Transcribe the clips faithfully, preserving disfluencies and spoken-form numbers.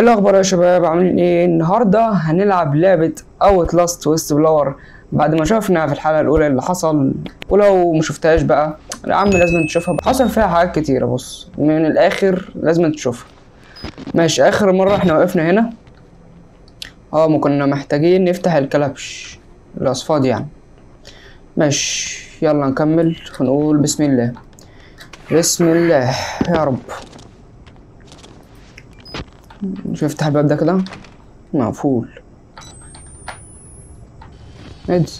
ايه الاخبار يا شباب؟ عاملين ايه؟ النهارده هنلعب لعبه اوتلاست ويست بلور بعد ما شفنا في الحلقه الاولى اللي حصل. ولو ما شفتهاش بقى يا عم لازم تشوفها، حصل فيها حاجات كتيره. بص من الاخر لازم تشوفها. ماشي، اخر مره احنا وقفنا هنا اه ما كنا محتاجين نفتح الكلبش الاصفاد يعني. ماشي يلا نكمل ونقول بسم الله. بسم الله يا رب. مش افتح الباب ده كده مقفول. ادي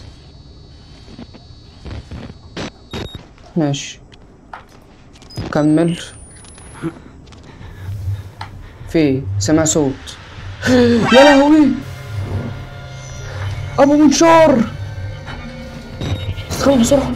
ماشي كمل. في سمع صوت. يا لهوي ابو منشار، استخبى بسرعه.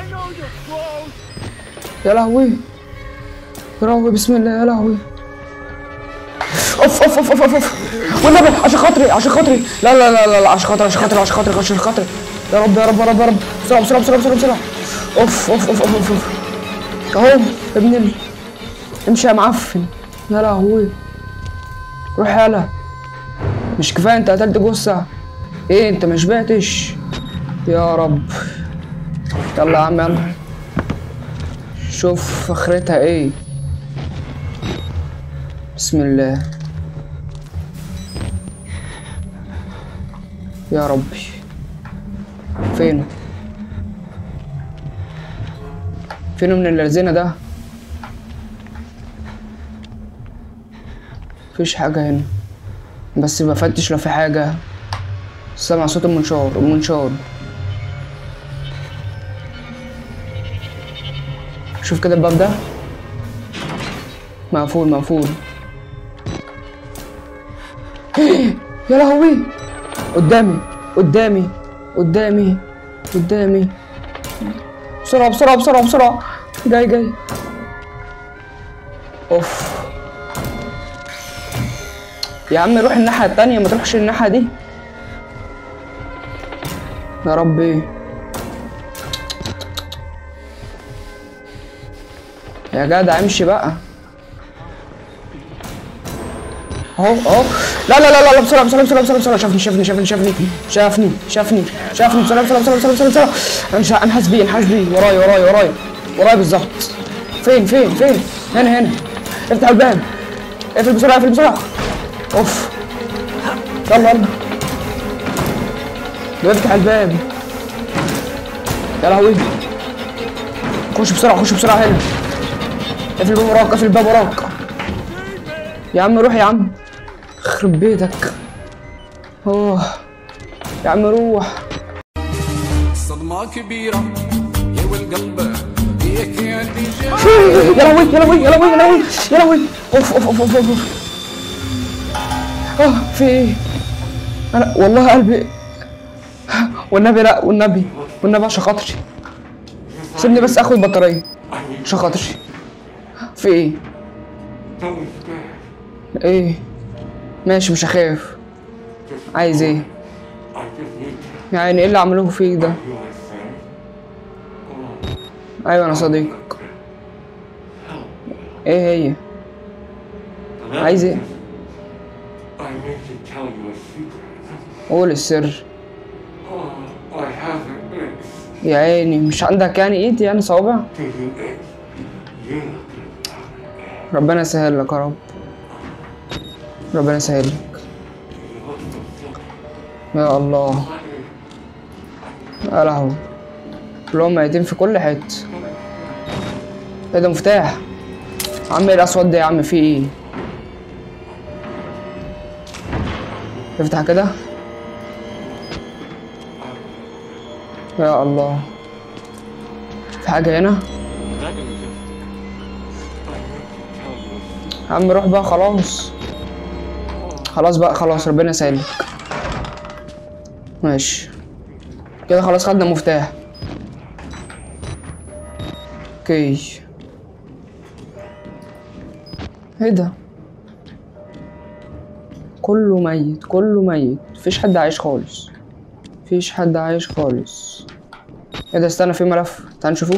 يا لهوي يا لهوي بسم الله يا لهوي. اوف اوف اوف اوف اوف والنبي عشان خاطري عشان خاطري لا لا لا لا لا عشان خاطري عشان خاطري عشان خاطري عشان خاطري يا رب يا رب يا رب يا رب. بسرعه بسرعه بسرعه بسرعه بسرعه. اوف اوف اوف اوف اوف اهو يا ابن ال... امشي يا معفن. يا لهوي روح يالا. مش كفايه انت قتلت جثه؟ ايه انت مش بعتش؟ يا رب يلا يا عم يلا شوف اخرتها ايه. بسم الله يا ربي. فينه فينه من اللذينه ده؟ مفيش حاجه هنا بس بفتش لو في حاجه. سمع صوت المنشار المنشار. شوف كده الباب ده مقفول مقفول. يا لهوي قدامي قدامي قدامي قدامي. بسرعة بسرعة بسرعة بسرعة. جاي جاي. اوف يا عم روح الناحية التانية ما تروحش الناحية دي يا ربي. يا جدع امشي بقى اهو اهو. لا لا لا لا بسرعه بسرعه بسرعه بسرعه بسرعه. شافني شافني شافني شافني شافني شافني شافني بسرعه بسرعه بسرعه بسرعه بسرعه بسرعه. انا مش انا حاسس بيه انا حاسس بيه ورايا ورايا ورايا ورايا بالظبط. فين فين فين؟ هنا هنا. افتح الباب اقفل بسرعه اقفل بسرعه. اوف يلا يلا افتح الباب. يا لهوي خش بسرعه خش بسرعه هنا. اقفل الباب وراك اقفل الباب وراك. يا عم روح يا عم يخرب بيتك. اوه يا عم روح. صدمة كبيرة يا والقلب فيك يا دي. يا لهوي يا لهوي يا لهوي يا لهوي يا لهوي. اوف اوف اوف اوف اوف. اه في ايه؟ انا والله قلبي والنبي لا والنبي والنبي عشان خاطري سيبني بس اخد بطارية عشان خاطري. في ايه؟ ايه؟ ماشي مش هخاف. عايز ايه؟ يعني ايه اللي عملوه فيك ده؟ ايوه انا صديقك. ايه هي؟ عايز ايه؟ قول السر. يا عيني مش عندك يعني ايد يعني صوابع؟ ربنا يسهل لك يا رب. ربنا يسهل لك يا الله. يا لهوي كلهم ميتين في كل حته. ايه ده مفتاح؟ عم ايه الاسود ده يا عم؟ في ايه؟ افتح كده. يا الله في حاجه هنا يا عم. روح بقى خلاص خلاص بقى خلاص. ربنا يسهلك. ماشي كده خلاص خدنا مفتاح. اوكي ايه ده؟ كله ميت كله ميت. مفيش حد عايش خالص مفيش حد عايش خالص. ايه ده؟ استنى في ملف تعال نشوفوه.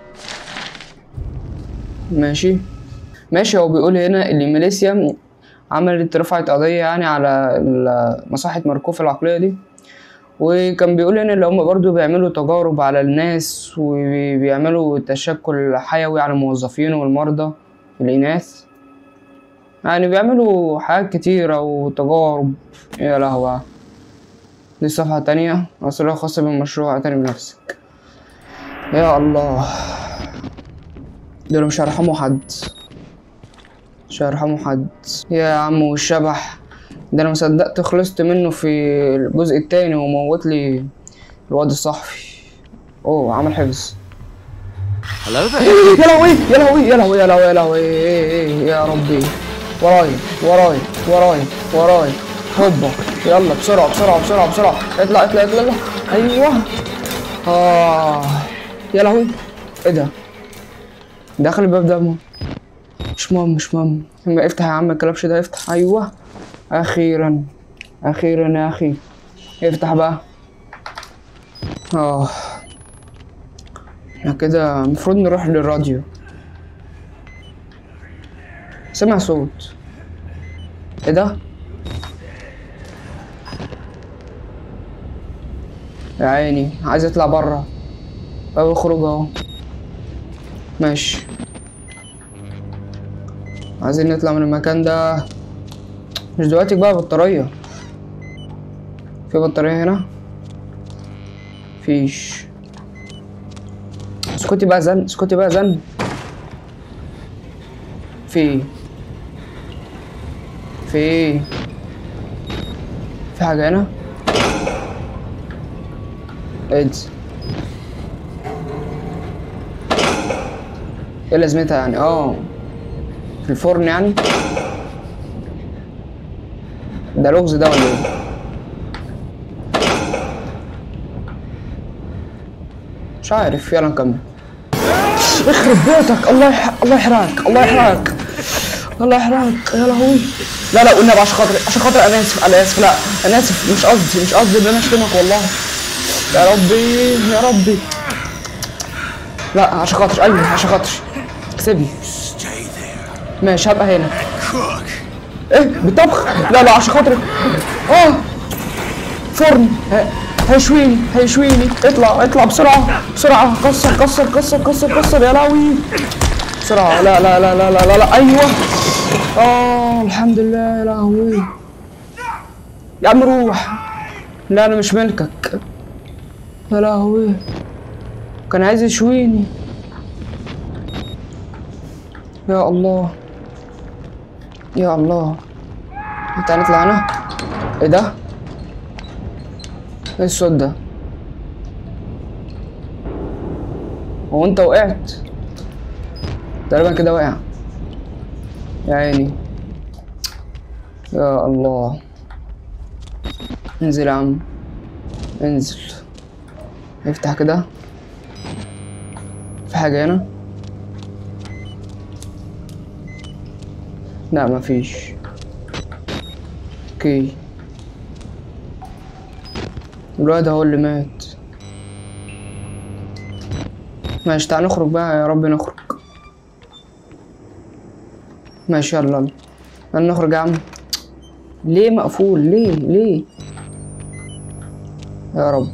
ماشي ماشي. هو بيقول هنا اللي ماليسيا عملت رفعت قضية يعني على مصحة مركوف العقلية دي، وكان بيقول ان اللي هم برضو بيعملوا تجارب على الناس وبيعملوا تشكل حيوي على الموظفين والمرضى الإناث، يعني بيعملوا حاجات كتيرة وتجارب. يا لهوي، دي صفحة تانية، أسرار خاصة بالمشروع اعتني بنفسك. يا الله، دول مش هيرحموا حد، مش هيرحموا حد. يا عم والشبح ده انا مصدقت خلصت منه في الجزء التاني وموت لي الواد الصحفي. اوه عمل حفظ. يا لهوي يا لهوي يا لهوي يا لهوي يا لهوي يا ربي، وراي وراي وراي وراي هوبا، يلا بسرعة بسرعة بسرعة بسرعة، اطلع اطلع اطلع اطلع، ايوه. اه يا لهوي، ايه ده؟ داخل الباب ده، مش مهم مش مهم، افتح يا عم الكلبش ده، افتح. ايوه اخيرا اخيرا يا اخي، افتح بقى. اه احنا كده المفروض نروح للراديو. سمع صوت، ايه ده؟ يا عيني عايز يطلع برا، باب الخروج اهو. ماشي، عايزين نطلع من المكان ده. مش دلوقتي بقى بطارية، في بطارية هنا؟ فيش. اسكتي بقى زن، اسكتي بقى زن. في في في حاجة هنا؟ ايه دي؟ ايه لازمتها يعني؟ اه في الفرن يعني؟ ده لغز ده ولا ايه؟ مش عارف، يلا نكمل. يخرب بيتك، الله يح... الله يحرقك، الله يحرقك، الله يحرقك، يا لهوي. لا لا والنبي عشان خاطري، عشان خاطري انا اسف، انا اسف، لا انا اسف، مش قصدي مش قصدي ان انا اشتمك والله. يا ربي يا ربي، لا عشان خاطري، ايوه عشان خاطري، سيبني. ماشي هبقى هنا. ايه بالطبخ؟ لا لا عشان خاطري. اه فرن هيشويني هيشويني، اطلع اطلع بسرعة بسرعة، كسر كسر كسر كسر كسر، يا لهوي بسرعة. لا لا لا لا لا لا, لا. ايوه اه الحمد لله. يا لهوي يا عم روح، لا انا مش ملكك. يا لهوي كان عايز يشويني. يا الله يا الله، انت هنطلع هنا؟ ايه ده؟ ايه الصوت ده؟ هو انت وقعت؟ تقريبا كده وقع، يا عيني. يا الله، انزل يا عم انزل. افتح كده، في حاجة هنا؟ لا مفيش. اوكي الواد هو اللي مات. ماشي تعال نخرج بقى، يا رب نخرج. ماشي يلا يلا يلا نخرج يا عم. ليه مقفول؟ ليه ليه؟ يا رب.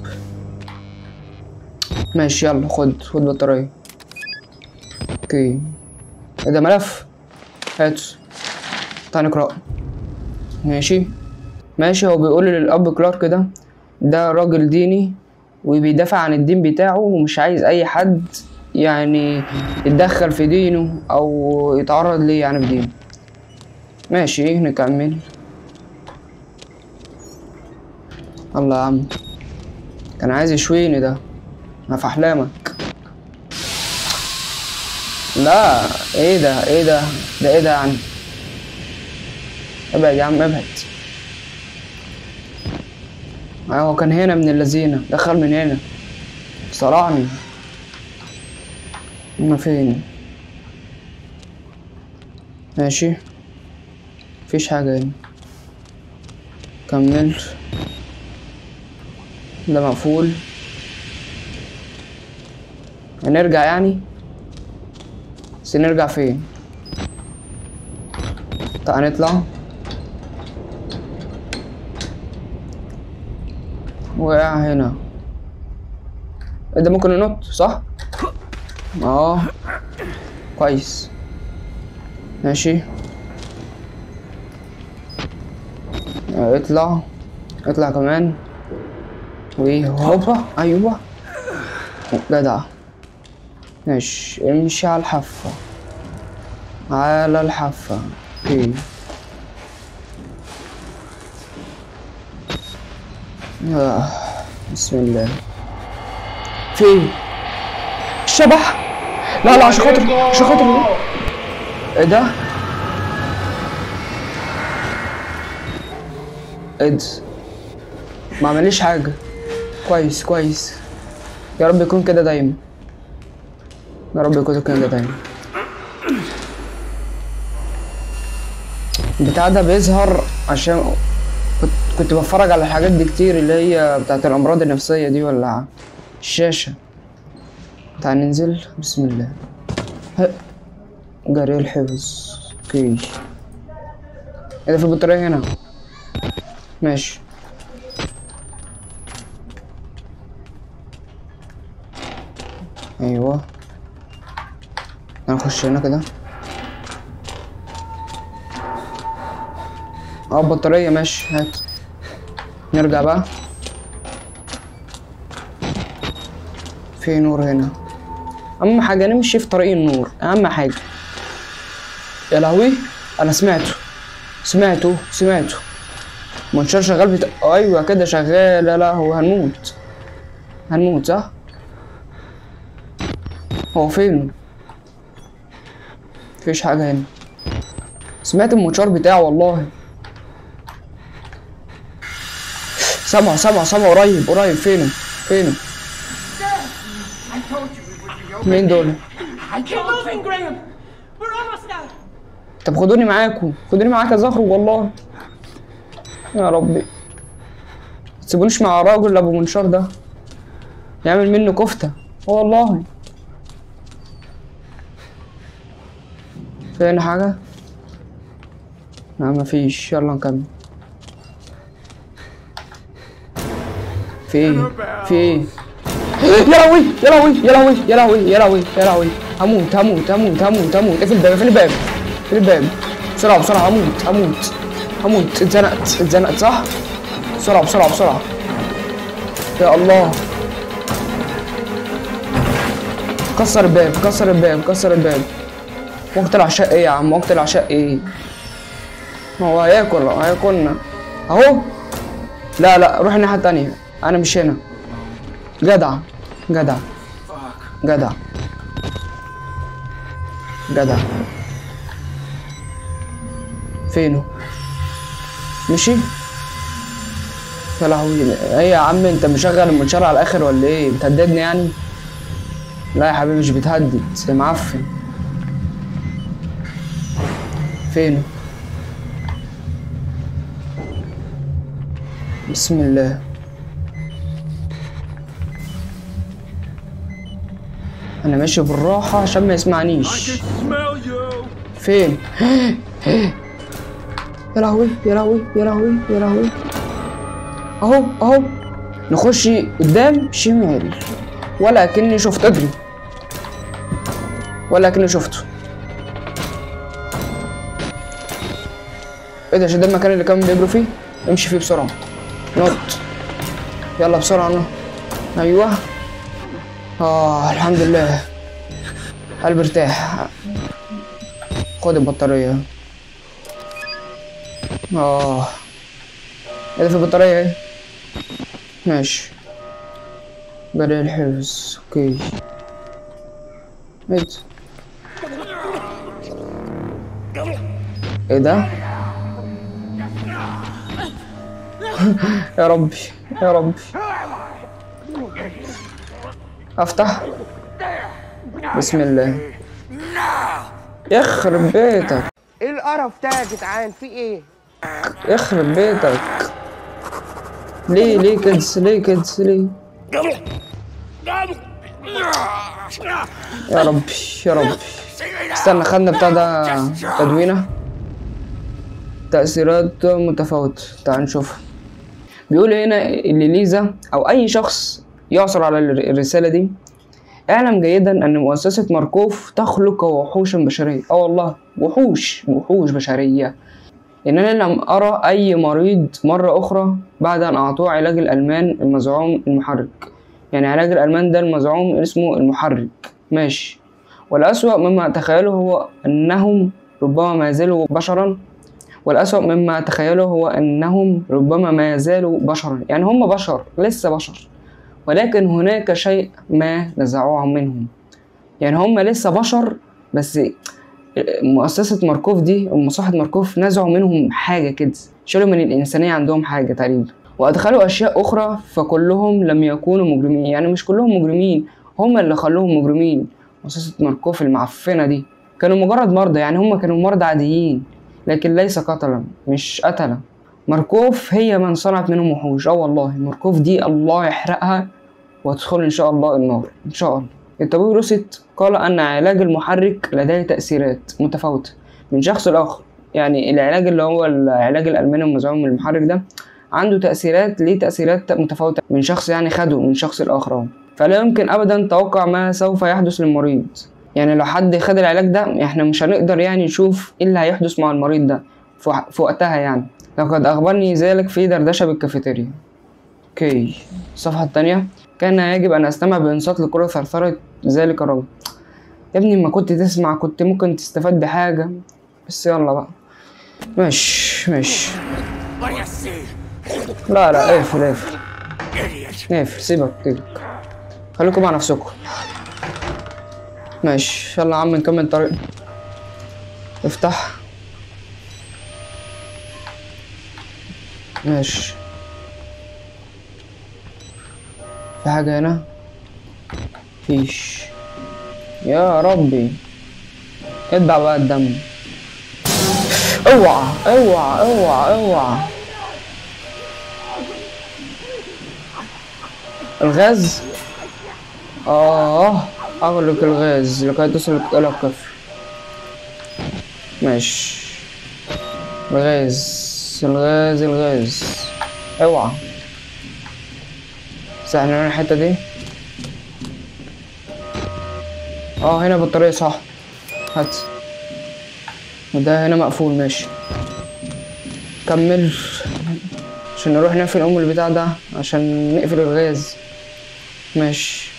ماشي يلا خد خد بطارية. اوكي ايه ده؟ ملف، هاته تعال نقرأ. ماشي ماشي. هو بيقول للأب كلارك ده ده راجل ديني وبيدافع عن الدين بتاعه ومش عايز أي حد يعني يتدخل في دينه أو يتعرض ليه يعني في دينه. ماشي نكمل. الله يا عم كان عايز يشويني ده، أنا في أحلامك. لا ايه ده ايه ده ده ايه ده يعني؟ ابعد يا عم ابعد. هو كان هنا من اللذينة، دخل من هنا صرعني. هما فين؟ ماشي مفيش حاجة هنا. كمل. ده مقفول. هنرجع يعني؟ بس نرجع فين؟ تعال نطلع. وقع هنا. ايه ده ممكن ينط صح؟ اه كويس ماشي. اطلع اطلع كمان وهوبا. ايوه جدع ماشي. امشي على الحافة على الحافة. اوكي آه. بسم الله. في الشبح. لا لا عشان خاطر عشان خاطر ايه ده؟ ايه ده؟ ما عمليش حاجة. كويس كويس. يا رب يكون كده دايما. يا رب يكون كده دايما. البتاع ده بيظهر عشان كنت كنت بتفرج على الحاجات دي كتير، اللي هي بتاعت الأمراض النفسية دي ولا الشاشة. تعال ننزل. بسم الله. جري الحفظ. اوكي ايه ده؟ في البطارية هنا ماشي. ايوه هنخش هنا كده. اه البطارية ماشي. هات نرجع بقى. في نور هنا. اهم حاجة نمشي في طريق النور، اهم حاجة. يا لهوي انا سمعته سمعته سمعته. منشار شغال بتا... ايوه كده شغال. يا لهوي هنموت هنموت صح؟ هو فين؟ مفيش حاجة هنا. سمعت المنشار بتاعه والله. سامعه سامعه سامعه قريب قريب. فينه فينه؟ مين دول؟ طب خدوني معاكم خدوني معاك يا زهر والله. يا ربي متسيبونيش مع الراجل ابو منشار ده يعمل منه كفتة والله. فين حاجة؟ لا مفيش. يلا نكمل. في ايه؟ في ايه؟ يا لهوي يا لهوي يا لهوي يا لهوي يا لهوي يا لهوي. هموت هموت هموت هموت هموت. اقفل الباب اقفل الباب اقفل الباب بسرعة بسرعة. هموت هموت هموت. اتزنقت اتزنقت صح؟ بسرعة بسرعة بسرعة. يا الله. كسر الباب كسر الباب كسر الباب. وقت العشاء ايه يا عم؟ وقت العشاء ايه؟ هو هياكل هياكلنا اهو. لا لا روح الناحية التانية. انا مش هنا. جدع جدع جدع جدع. فينه؟ مشي؟ يا لهوي. ايه يا عم انت مشغل المنشار على الاخر ولا ايه؟ بتهددني يعني؟ لا يا حبيبي مش بتهدد. معفن. فينه؟ بسم الله. انا ماشي بالراحة عشان ما يسمعنيش. فين؟ يا لهوي يا لهوي يا لهوي يا لهوي. اهو اهو. نخش قدام شمال. ولا كني شفت. اجري ولا كني شفته. ايه ده؟ مش ده المكان اللي كانوا بيجروا فيه؟ امشي فيه بسرعة. نط يلا بسرعة نط. ايوه. اه الحمد لله قلبي ارتاح. خد البطارية. اه ايه ده؟ في البطارية ايه؟ ماشي. جري الحفظ. اوكي ايه ده؟ ايه ده؟ يا ربي يا ربي. افتح. بسم الله. يخرب بيتك. ايه القرف ده يا جدعان؟ في ايه؟ يخرب بيتك. ليه ليه كده ليه كده ليه؟ يا ربي يا ربي. استنى خدنا بتاع ده تدوينة. تأثيرات متفاوتة. تعال نشوفها. بيقول هنا اللي ليزا او اي شخص يعثر على الرسالة دي: اعلم جيدا ان مؤسسة ماركوف تخلق وحوشا بشرية. اه والله وحوش وحوش بشرية. انني لم ارى اي مريض مرة اخرى بعد ان اعطوه علاج الالمان المزعوم المحرك. يعني علاج الالمان ده المزعوم اسمه المحرك، ماشي. والاسوأ مما اتخيله هو انهم ربما ما زالوا بشرا والاسوأ مما اتخيله هو انهم ربما ما زالوا بشرا. يعني هم بشر، لسه بشر، ولكن هناك شيء ما نزعوه منهم. يعني هم لسه بشر، بس مؤسسة ماركوف دي ومصلحة ماركوف نزعوا منهم حاجة كده، شالوا من الإنسانية عندهم حاجة تقريبا، وأدخلوا أشياء أخرى، فكلهم لم يكونوا مجرمين. يعني مش كلهم مجرمين، هم اللي خلوهم مجرمين. مؤسسة ماركوف المعفنة دي كانوا مجرد مرضى، يعني هم كانوا مرضى عاديين، لكن ليس قتلا، مش قتلة. ماركوف هي من صنعت منهم وحوش. اه والله ماركوف دي الله يحرقها وتدخل إن شاء الله النار إن شاء الله. الطبيب روسيت قال أن علاج المحرك لديه تأثيرات متفاوتة من شخص لآخر. يعني العلاج اللي هو العلاج الألماني المزعوم المحرك ده عنده تأثيرات، ليه تأثيرات متفاوتة من شخص يعني خده من شخص لآخر، فلا يمكن أبدا توقع ما سوف يحدث للمريض. يعني لو حد خد العلاج ده احنا مش هنقدر يعني نشوف ايه اللي هيحدث مع المريض ده في وقتها. يعني لقد أخبرني ذلك في دردشة بالكافيتيريا. اوكي، الصفحة التانية: كان يجب أن أستمع بإنصات لكل ثرثرة ذلك الرجل. يا ابني ما كنت تسمع، كنت ممكن تستفاد بحاجة، بس يلا بقى. ماشي ماشي. لا لا اقفل اقفل اقفل، سيبك سيبك، خليكم مع نفسكم. ماشي يلا يا عم نكمل طريقنا. افتح. ماشي، في حاجة هنا؟ مفيش. يا ربي اتبع بقى الدم. اوعى اوعى اوعى اوعى. الغاز. اه اغلق الغاز لكي تصل الى الكفر. ماشي. الغاز الغاز الغاز. اوعى. بس احنا هنا الحتة دي. اه هنا بطارية صح. هات. وده هنا مقفول. ماشي كمل عشان نروح نقفل ام البتاع ده عشان نقفل الغاز. ماشي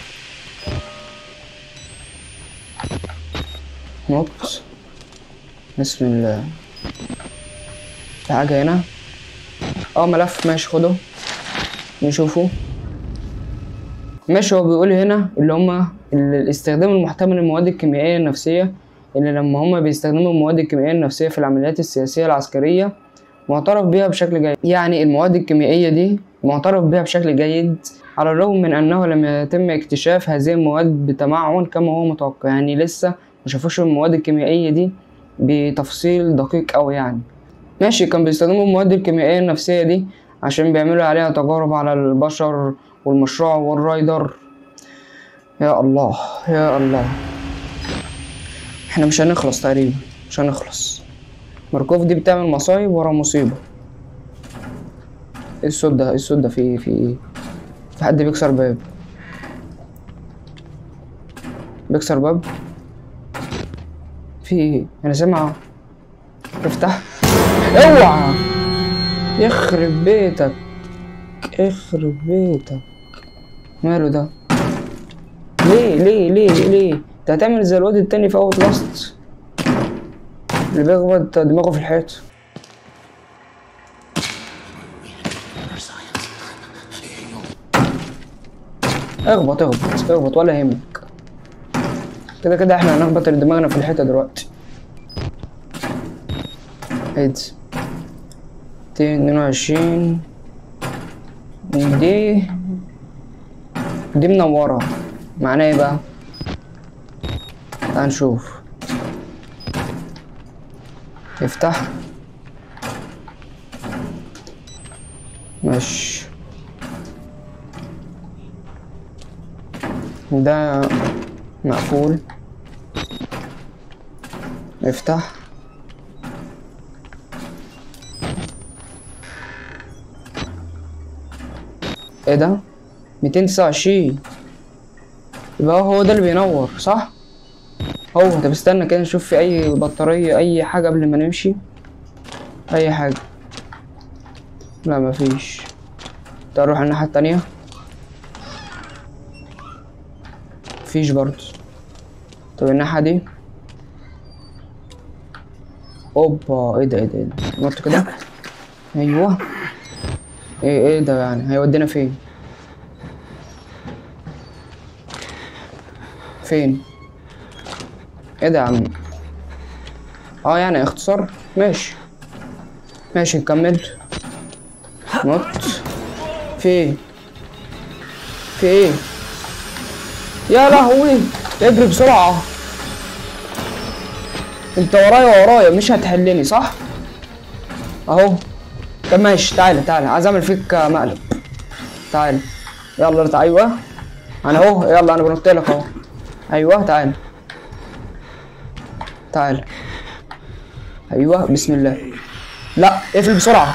نط. بسم الله. في حاجة هنا. اه ملف. ماشي خده نشوفه. ماشي. هو بيقول هنا اللي هما الاستخدام المحتمل للمواد الكيميائية النفسية، اللي لما هما بيستخدموا المواد الكيميائية النفسية في العمليات السياسية العسكرية معترف بها بشكل جيد. يعني المواد الكيميائية دي معترف بها بشكل جيد على الرغم من أنه لم يتم اكتشاف هذه المواد بتمعن كما هو متوقع. يعني لسه ما شافوش المواد الكيميائية دي بتفصيل دقيق أوي يعني. ماشي. كان بيستخدموا المواد الكيميائية النفسية دي عشان بيعملوا عليها تجارب على البشر والمشروع والرايدر. يا الله يا الله، احنا مش هنخلص تقريبا، مش هنخلص. ماركوف دي بتعمل مصايب ورا مصيبة. ايه الصوت ده؟ ايه الصوت ده؟ في في ايه؟ في حد بيكسر باب. بيكسر باب. في ايه؟ انا سامع. افتح. اوعى. يخرب بيتك يخرب بيتك. ماله ده؟ ليه ليه ليه ليه؟ انت هتعمل زي الواد التاني في اوت لاست اللي بيخبط دماغه في الحيط. اخبط اخبط اخبط ولا يهمك. كده كده احنا هنخبط دماغنا في الحيطة دلوقتي. ادي اتنين وعشرين. دي دي منورة، معناه ايه بقى؟ تعال نشوف. افتح. ماشي. ده مقفول. افتح. ايه ده؟ ميتين وتسعة وعشرين. يبقى هو ده اللي بينور صح؟ هو. طب استنى كده نشوف في اي بطارية اي حاجة قبل ما نمشي. اي حاجة. لا مفيش. تعال نروح الناحية التانية. مفيش برضه. طب الناحية دي. اوبا ايه ده ايه ده ايه ده؟ نط كده. ايوه. ايه ايه ده يعني هيودينا فين؟ فين؟ ايه ده يا عم؟ اه يعني اختصار. ماشي ماشي نكمل. نط. في ايه؟ في ايه؟ يا لهوي اجري بسرعة. انت ورايا ورايا مش هتحلني صح؟ اهو. طب ماشي تعالى تعالى عايز اعمل فيك مقلب. تعالى يلا تعالى. ايوه انا اهو. يلا انا بنط لك اهو. ايوه تعالى تعالى. ايوه بسم الله. لا اقفل بسرعة.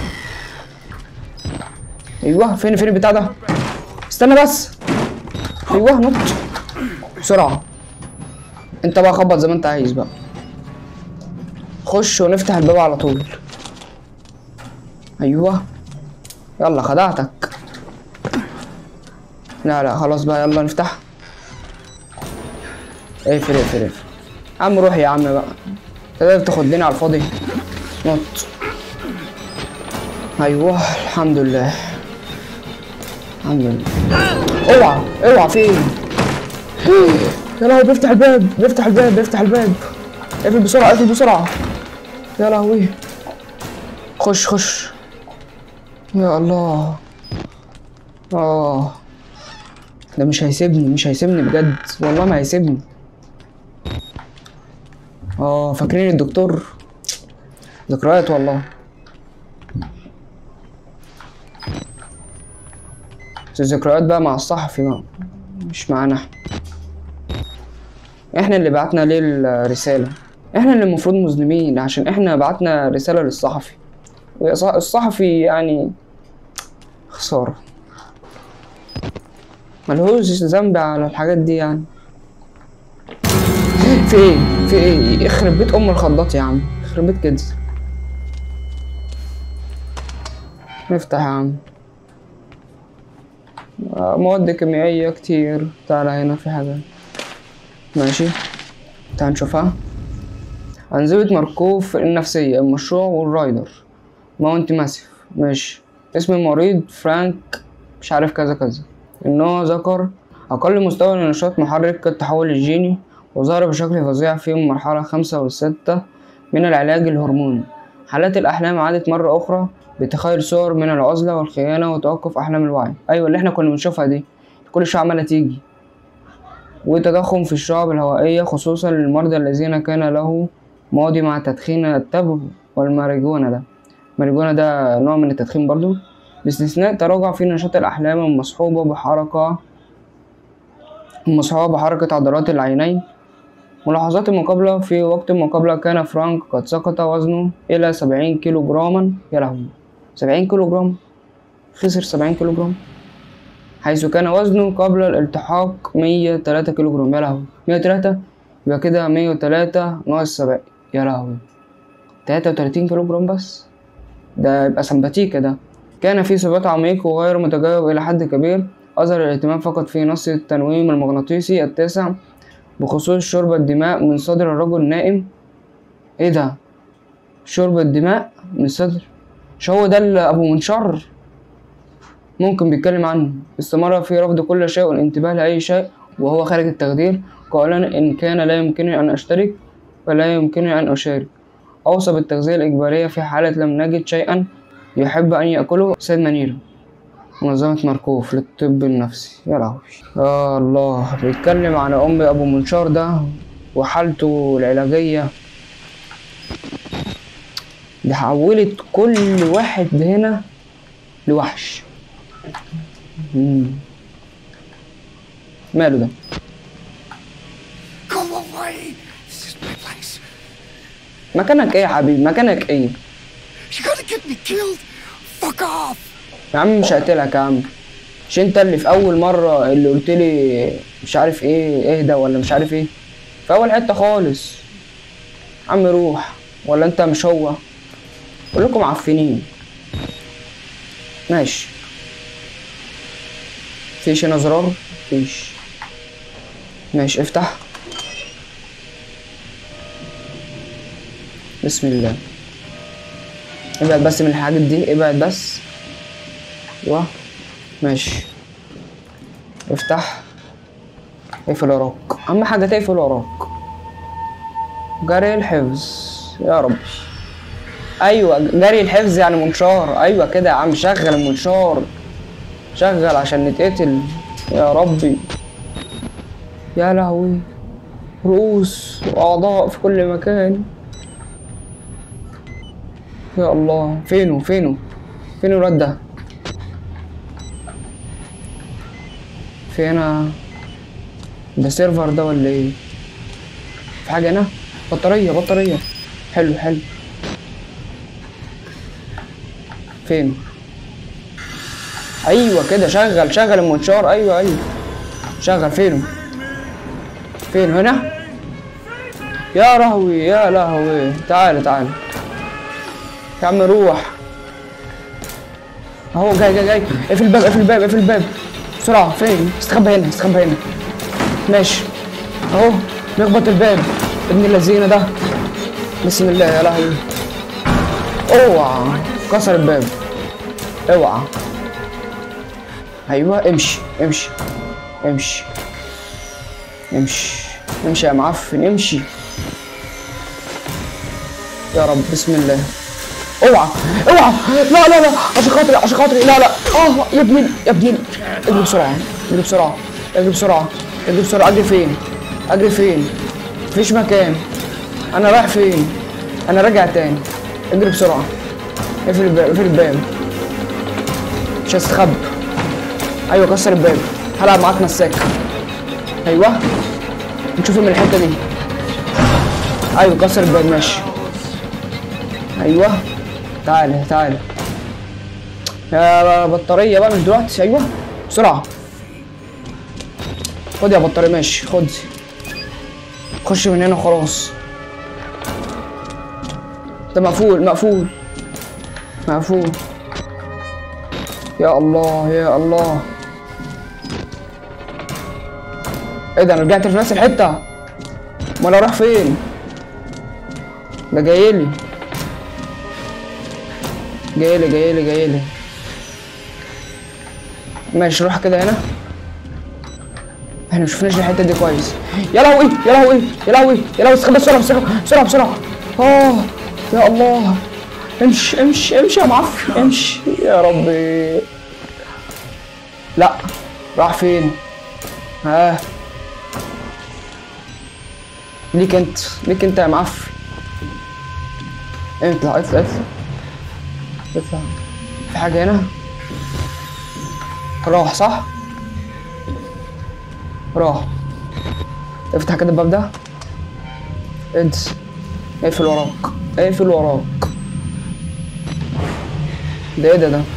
ايوه فين فين البتاع ده؟ استنى بس. ايوه نط بسرعة. انت بقى خبط زي ما انت عايز بقى. خش ونفتح الباب على طول. ايوه يلا خدعتك. لا لا خلاص بقى يلا نفتح. اقفل اقفل اقفل. عم روح يا عم بقى. تقدر تاخدني على الفاضي. نط. ايوه الحمد لله الحمد لله. اوعى اوعى في ايه؟ يا لهوي بيفتح الباب بيفتح الباب بيفتح الباب. اقفل بسرعة اقفل بسرعة. يا لهوي. خش خش. يا الله. اه ده مش هيسيبني مش هيسيبني بجد والله ما هيسيبني. اه فاكرين الدكتور؟ ذكريات والله. بس الذكريات بقى مع الصحفي بقى مش معانا احنا. احنا اللي بعتنا ليه الرسالة. احنا اللي المفروض مذنبين عشان احنا بعتنا رسالة للصحفي. والصحفي يعني خسارة ملهوش ذنب على الحاجات دي يعني. في ايه في ايه؟ يخرب بيت ام الخضات يا عم. يخرب بيت كده. نفتح يا عم. مواد كيميائية كتير. تعالى هنا في حاجة. ماشي تعال نشوفها. أنظمة ماركوف النفسية المشروع والرايدر ماونت ماسيف. ماشي. اسم المريض فرانك مش عارف كذا كذا. النوع ذكر. أقل مستوى لنشاط محرك التحول الجيني وظهر بشكل فظيع في المرحلة خمسة والستة من العلاج الهرموني. حالات الأحلام عادت مرة أخرى بتخيل صور من العزلة والخيانة وتوقف أحلام الوعي. أيوة اللي احنا كنا بنشوفها دي كل شوية عمالة تيجي. وتضخم في الشعب الهوائية خصوصا للمرضى الذين كان له ماضي مع تدخين التبغ والماريجوانا. ده الماريجوانا ده نوع من التدخين برضو. باستثناء تراجع في نشاط الأحلام المصحوبة بحركة مصحوبة بحركة عضلات العينين. ملاحظات المقابلة. في وقت المقابلة كان فرانك قد سقط وزنه إلى سبعين كيلو جراما. يا لهوي سبعين كيلو جرام. خسر سبعين كيلو جرام حيث كان وزنه قبل الالتحاق مية وتلاتة كيلو جرام. يا لهوي مية وتلاتة. يبقى كده مية وتلاتة ناقص سبعين. يا لهوي تلاتة وتلاتين كيلو جرام بس. ده يبقى سمباتيكا ده. كان في ثبات عميق وغير متجاوب إلى حد كبير. أظهر الاهتمام فقط في نص التنويم المغناطيسي التاسع بخصوص شرب الدماء من صدر الرجل النائم. ايه ده؟ شرب الدماء من صدر. مش هو ده اللي أبو منشر ممكن بيتكلم عنه؟ استمر في رفض كل شيء والانتباه لأي شيء وهو خارج التخدير قائلا إن كان لا يمكنني أن أشترك فلا يمكنني أن أشارك. أوصى بالتغذية الإجبارية في حالة لم نجد شيئا يحب أن يأكله. سيد منير منظمة ماركوف للطب النفسي. يا لهوي آه الله. بيتكلم عن أم أبو منشار ده وحالته العلاجية. دي حولت كل واحد هنا لوحش. مم. ماله ده؟ مكانك ايه يا حبيبي؟ مكانك ايه؟ يا عم مش هقتلك يا عم. مش انت اللي في اول مره اللي قلت لي مش عارف ايه اهدى ولا مش عارف ايه في اول حته خالص؟ عم روح، ولا انت مش هو؟ كلكم معفنين. ماشي. فيش هنا زرار؟ فيش. ماشي افتح. بسم الله. ابعد بس من الحاجات دي، ابعد بس. ايوه ماشي. افتح. اقفل وراك، اهم حاجه تقفل وراك. جري الحفظ يا رب. ايوه جري الحفظ يعني منشار. ايوه كده يا عم، شغل المنشار، شغل عشان نتقتل يا ربي. يا لهوي، رؤوس واعضاء في كل مكان. يا الله، فينه فينه فين الواد ده؟ فينا ده سيرفر ده ولا ايه؟ في حاجه هنا؟ بطاريه بطاريه. حلو حلو. فين؟ ايوه كده، شغل شغل المنشار. ايوه ايوه شغل. فينه؟ فين؟ هنا؟ يا لهوي يا لهوي. تعال تعال يا عم روح اهو. جاي جاي جاي. اقفل الباب اقفل الباب اقفل الباب بسرعه. فين؟ استخبى هنا استخبى هنا. ماشي اهو. بيخبط الباب ابن اللذينه ده. بسم الله. يا لهوي، اوعى كسر الباب، اوعى. ايوه امشي امشي امشي امشي امشي يا معفن امشي يا رب. بسم الله. اوعى اوعى. لا لا لا عشان خاطري عشان خاطري. لا لا اه يا ابني يا ابني. اجري بسرعه اجري بسرعه اجري بسرعه اجري بسرعه. اجري فين؟ اجري فين؟ مفيش مكان. انا رايح فين؟ انا راجع تاني. اجري بسرعه. اقفل الباب اقفل الباب. مش هستخبى. ايوه كسر الباب. هلعب معاك مساك. ايوه نشوف من الحته دي. ايوه كسر الباب. ماشي. ايوه تعالى تعالى يا بطاريه بقى، مش دلوقتي. ايوه بسرعه. خد يا بطاريه. ماشي خد. خش من هنا خلاص. ده مقفول مقفول مقفول. يا الله يا الله. ايه ده؟ انا رجعت في نفس الحته. امال اروح فين؟ ده جايلي جايلي جايلي جايلي. ماشي روح كده هنا. احنا مشوفناش الحته دي كويس. يا لهوي يا لهوي يا لهوي يا لهوي. استخبى بسرعه بسرعه بسرعه بسرعه. اه يا الله. امشي امشي امشي يا معفن امشي يا ربي. لا راح فين؟ ها ليك انت ليك انت يا معفن. اطلع اطلع اطلع اطلع. في حاجه هنا؟ راح صح؟ راح. افتح كده الباب ده. انس اقفل وراك اقفل وراك. ده ايه ده ده؟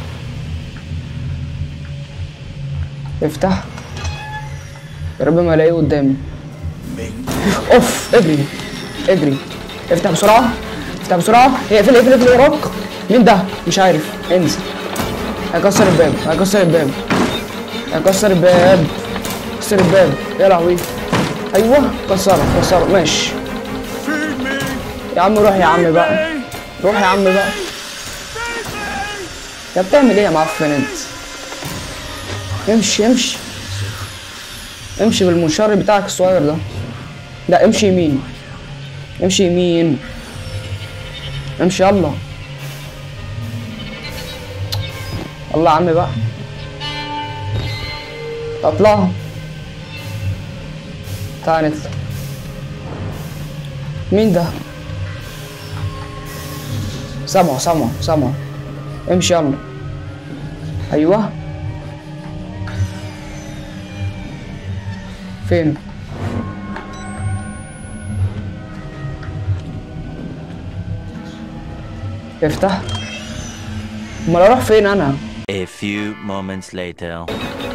افتح. يا رب ما الاقيه قدامي. اوف اجري اجري. افتح بسرعه افتح بسرعه. اقفل اقفل اقفل وراك. مين ده؟ مش عارف. انزل. هيكسر الباب هيكسر الباب هيكسر الباب كسر الباب. يا لهوي. ايوه كسره كسره. ماشي يا عم. روح يا عم بقى روح يا عم بقى. يا بتعمل ايه يا معفن انت؟ امشي امشي امشي بالمنشار بتاعك الصغير ده. لا امشي يمين امشي يمين امشي. يلا الله يا عم بقى. اطلع. تعال نطلع. مين ده؟ سامعه سامعه سامعه. امشي يلا. ايوه فين؟ افتح. امال اروح فين انا؟ A few moments later.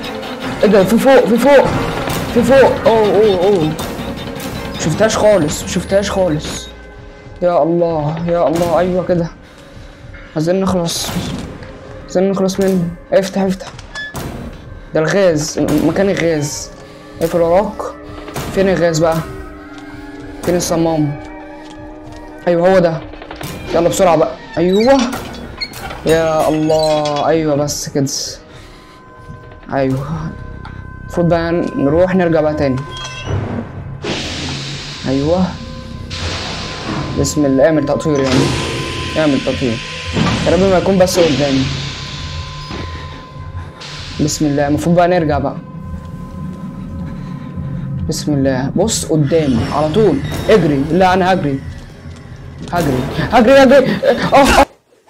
ايه ده؟ في فوق في فوق في فوق. اوه اوه اوه شفتهاش خالص شفتهاش خالص. يا الله يا الله. ايوه كده. عايزين نخلص عايزين نخلص منه. افتح افتح. ده الغاز، مكان الغاز. اقفل وراك. فين الغاز بقى؟ فين الصمام؟ ايوه هو ده. يلا بسرعة بقى. ايوه يا الله. ايوه بس كده. ايوه المفروض بقى نروح نرجع بقى تاني. ايوه بسم الله. اعمل تطوير يعني اعمل تطوير. يا رب ما يكون بس قدامي. بسم الله. المفروض بقى نرجع بقى. بسم الله. بص قدامي على طول. اجري. لا انا هجري هجري هجري هجري. اه اه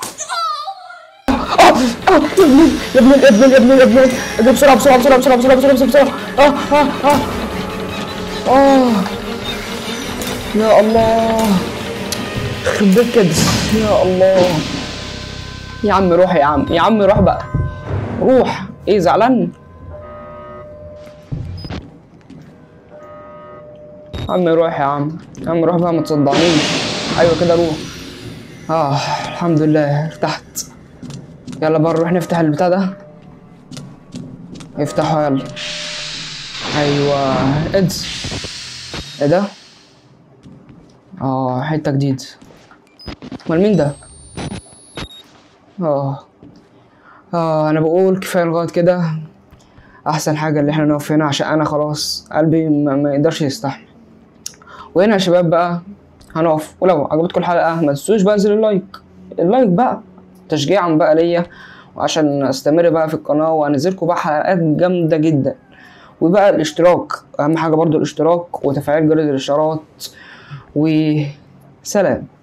اه يا ابني يا ابني يا ابني يا ابني. اجري بسرعة بسرعة بسرعة بسرعة بسرعة بسرعة بسرعة. اه اه اه اه يا الله. يخرب بيت كده. يا الله. يا عم روح يا عم يا عم روح بقى. روح. ايه زعلان؟ يا عم روح يا عم يا عم روح بقى ما تصدعنيش. ايوه كده روح. اه الحمد لله ارتحت. يلا بقى نروح نفتح البتاع ده. افتحه يلا. ايوه اد. ايه ده؟ اه حته جديد. امال مين ده؟ اه اه انا بقول كفايه لغايه كده. احسن حاجه اللي احنا نقف هنا عشان انا خلاص قلبي ما, ما يقدرش يستحمل. وهنا يا شباب بقى هنقف. ولو عجبتكم الحلقه ما تنسوش بقى زر اللايك. اللايك بقى تشجيعا بقى ليا وعشان استمر بقى في القناه وانزلكم بقى حلقات جامده جدا. وبقى الاشتراك اهم حاجه برضو الاشتراك وتفعيل جرس الاشارات. وسلام.